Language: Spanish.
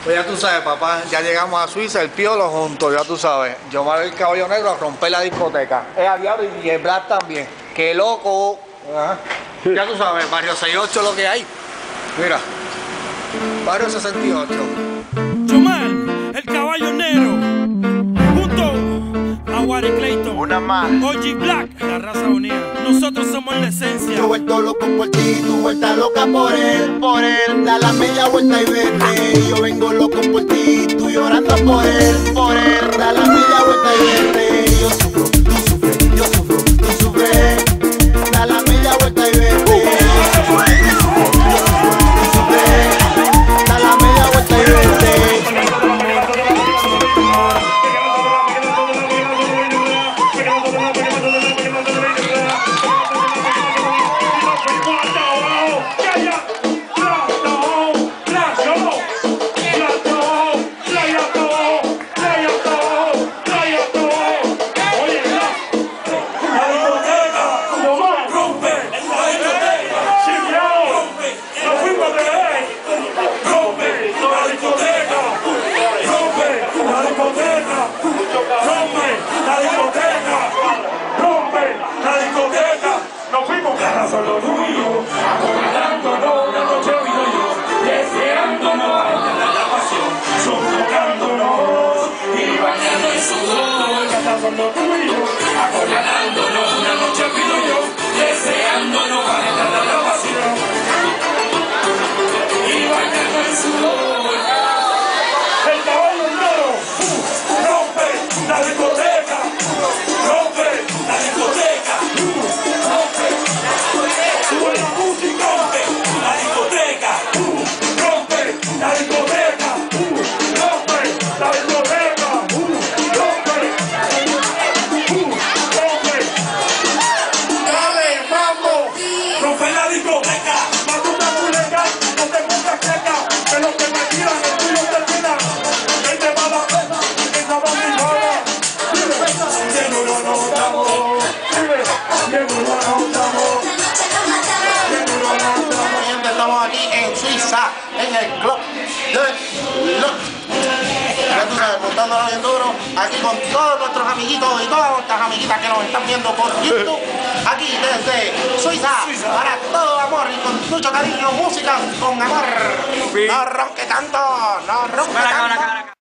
Pues ya tú sabes, papá, ya llegamos a Suiza, el Piolo juntos, ya tú sabes. Yo me voy el caballo negro a romper la discoteca. Es a diablo y el Black también. ¡Qué loco! Ajá. Ya tú sabes, barrio 68 lo que hay. Mira, barrio 68. Chomán, el caballo negro, junto a Wally Clayton. Una más. OG Black, la raza unida. Nosotros somos la esencia. Yo vuelto loco por ti, tú vuelta loca por él. Da la media vuelta y vete. Yo vengo loco por ti, tú llorando por él. Da la media vuelta y vete. Yo sufro, tú sufres, yo sufro, tú sufres. Da la media vuelta y vete. Yo sufro, tú sufres. Da la media vuelta y vete. Solo tuyo, acordándonos una noche vino yo, deseándonos la pasión, sofocándonos y bañando en sudor. Casa solo tuyo, acordándonos una noche vino yo, deseándonos la pasión y bañando en sudor. El caballo negro rompe la discoteca, rompe la discoteca. Estamos aquí en Suiza, en el club de Look. Ya tú sabes, montándonos bien duro, aquí con todos nuestros amiguitos y todas nuestras amiguitas que nos están viendo por YouTube. Aquí desde Suiza, para todo amor y con mucho cariño, música con amor. No ronque tanto, no ronque tanto.